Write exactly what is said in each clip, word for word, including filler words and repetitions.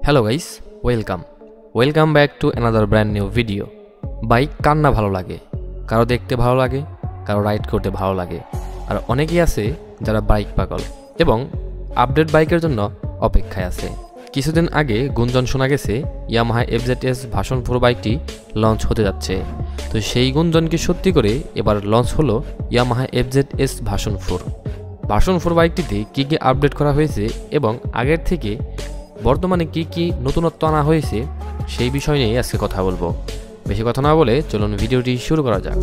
Hello guys, welcome welcome back to another brand new video. Bike car না ভালো লাগে? কারো দেখতে ভালো লাগে, কারো রাইড করতে ভালো লাগে, আর অনেকেই আছে যারা বাইক পাগল এবং আপডেট বাইকের জন্য অপেক্ষায় আছে। কিছুদিন আগে গুঞ্জন শোনা গেছে ইয়ামাহা এফজেডএস ভার্সন ফোর বাইকটি লঞ্চ হতে যাচ্ছে। তো সেই গুঞ্জন কি সত্যি করে এবার লঞ্চ হলো Yamaha FZS version four. Version four বাইকটিতে কী কী আপডেট করা হয়েছে এবং আগের থেকে বর্তমানে কি কি নতুনত্ব আনা হয়েছে সেই বিষয় নিয়ে আজকে কথা বলবো। বেশি কথা না বলে চলুন ভিডিওটি শুরু করা যাক।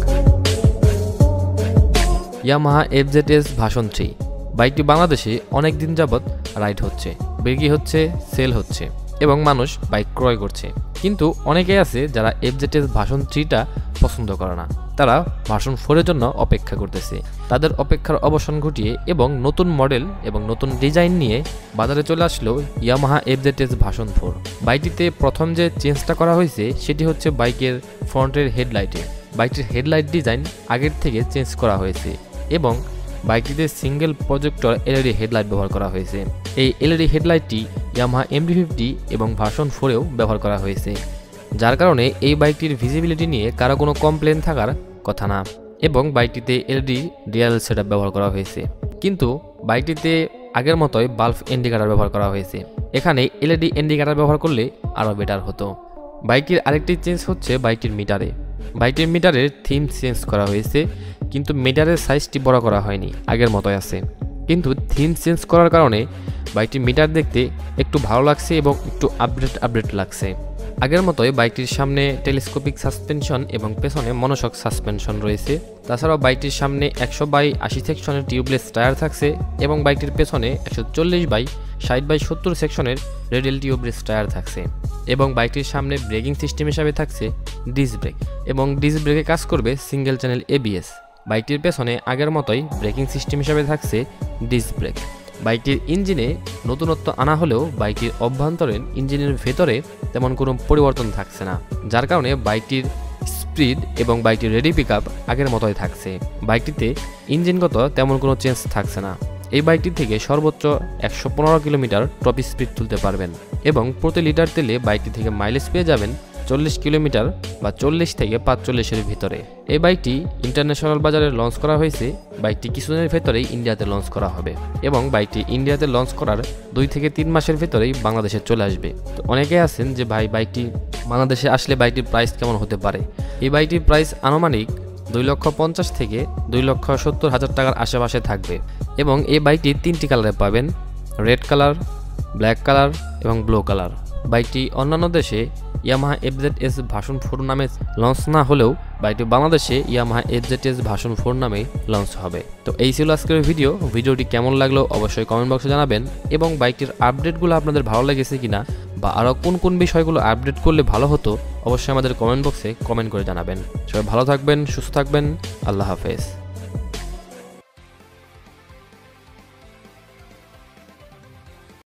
ইয়ামাহা এফজেডএস ভার্সন থ্রি বাইকটি বাংলাদেশে অনেক দিন যাবৎ রাইড হচ্ছে, বিক্রি হচ্ছে, সেল হচ্ছে এবং মানুষ বাইক ক্রয় করছে। কিন্তু অনেকেই আছে যারা এফজেডএস ভার্সন থ্রিটা পছন্দ করে না, তারা ভার্সন ফোরের জন্য অপেক্ষা করতেছে। তাদের অপেক্ষার অবসান ঘটিয়ে এবং নতুন মডেল এবং নতুন ডিজাইন নিয়ে বাজারে চলে আসলো ইয়ামাহা এফজেডএস ভার্সন ফোর। বাইকটিতে প্রথম যে চেঞ্জটা করা হয়েছে সেটি হচ্ছে বাইকের ফ্রন্টের হেডলাইটে। বাইকটির হেডলাইট ডিজাইন আগের থেকে চেঞ্জ করা হয়েছে এবং বাইকটিতে সিঙ্গেল প্রজেক্টর এলইডি হেডলাইট ব্যবহার করা হয়েছে। এই এলইডি হেডলাইটটি ইয়ামাহা এমডি ফিফটি এবং ভার্সন ফোরেও ব্যবহার করা হয়েছে, যার কারণে এই বাইকটির ভিজিবিলিটি নিয়ে কারো কোনো কমপ্লেন থাকার কথা না। এবং বাইকটিতে এলইডি ডিআরএল সেটআপ ব্যবহার করা হয়েছে, কিন্তু বাইকটিতে আগের মতোই বাল্ব ইন্ডিকেটর ব্যবহার করা হয়েছে। এখানে এলইডি ইন্ডিকেটর ব্যবহার করলে আরও বেটার হতো। বাইকটির আরেকটি চেঞ্জ হচ্ছে বাইকটির মিটারে। বাইকটির মিটারের থিম চেঞ্জ করা হয়েছে, কিন্তু মিটারের সাইজটি বড় করা হয়নি, আগের মতোই আছে। কিন্তু থিম চেঞ্জ করার কারণে বাইকটির মিটার দেখতে একটু ভালো লাগছে এবং একটু আপডেট আপডেট লাগছে। আগের মতোই বাইকটির সামনে টেলিস্কোপিক সাসপেনশন এবং পেছনে মনোশক সাসপেনশন রয়েছে। তাছাড়াও বাইকটির সামনে একশো বাই আশি সেকশনের টিউবলেস টায়ার থাকছে এবং বাইকটির পেছনে একশো চল্লিশ বাই ষাট বাই সত্তর সেকশনের রেডিয়াল টিউবলেস টায়ার থাকছে। এবং বাইকটির সামনে ব্রেকিং সিস্টেম হিসাবে থাকছে ডিস্ক ব্রেক এবং ডিস্ক ব্রেকে কাজ করবে সিঙ্গেল চ্যানেল এবিএস। বাইকটির পেছনে আগের মতোই ব্রেকিং সিস্টেম হিসাবে থাকছে ডিস্ক ব্রেক। বাইকটির ইঞ্জিনে নতুনত্ব আনা হলেও বাইকটির অভ্যন্তরীণ ইঞ্জিনের ভেতরে তেমন কোনো পরিবর্তন থাকছে না, যার কারণে বাইকটির স্পিড এবং বাইকটির রেডি পিক আপ আগের মতোই থাকছে। বাইকটিতে ইঞ্জিনগত তেমন কোনো চেঞ্জ থাকছে না। এই বাইকটি থেকে সর্বোচ্চ একশো পনেরো কিলোমিটার টপ স্পিড তুলতে পারবেন এবং প্রতি লিটার তেলে বাইকটি থেকে মাইলেজ পেয়ে যাবেন চল্লিশ কিলোমিটার বা চল্লিশ থেকে পাঁচচল্লিশের ভিতরে। এই বাইকটি ইন্টারন্যাশনাল বাজারে লঞ্চ করা হয়েছে। বাইকটি কিছুদিনের ভেতরেই ইন্ডিয়াতে লঞ্চ করা হবে এবং বাইকটি ইন্ডিয়াতে লঞ্চ করার দুই থেকে তিন মাসের ভেতরেই বাংলাদেশে চলে আসবে। তো অনেকেই আছেন যে ভাই বাইকটি বাংলাদেশে আসলে বাইকটির প্রাইস কেমন হতে পারে। এই বাইকটির প্রাইস আনুমানিক দুই লক্ষ পঞ্চাশ থেকে দুই লক্ষ সত্তর হাজার টাকার আশেপাশে থাকবে এবং এই বাইকটি তিনটি কালারে পাবেন, রেড কালার, ব্ল্যাক কালার এবং ব্লু কালার। বাইকটি অন্যান্য দেশে ইয়ামাহা এফজেডএস ভার্সন ফোর নামে লঞ্চ না হলেও বাইকটি বাংলাদেশে ইয়ামাহা এফজেডএস ভার্সন ফোর নামে লঞ্চ হবে। তো এই ছিল আজকের ভিডিও। ভিডিওটি কেমন লাগলো অবশ্যই কমেন্ট বক্সে জানাবেন এবং বাইকটির আপডেটগুলো আপনাদের ভালো লেগেছে কিনা বা আরও কোন কোন বিষয়গুলো আপডেট করলে ভালো হতো অবশ্যই আমাদের কমেন্ট বক্সে কমেন্ট করে জানাবেন। সবাই ভালো থাকবেন, সুস্থ থাকবেন, আল্লাহ হাফেজ।